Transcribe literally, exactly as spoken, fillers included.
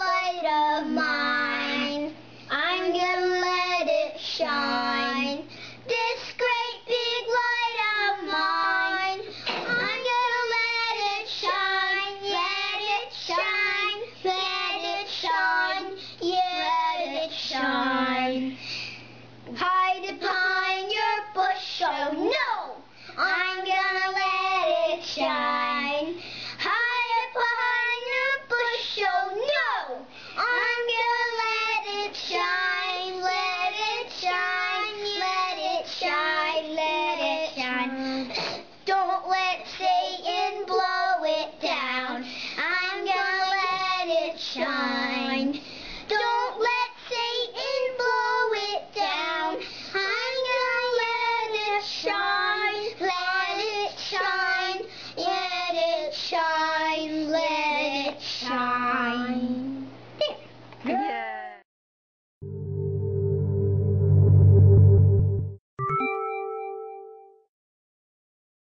light of mine. I'm gonna let it shine. This great big light of mine. I'm gonna let it shine. Let it shine. Let it shine. Yeah, let it shine. Hide behind your bush. Oh no! I'm gonna let it shine.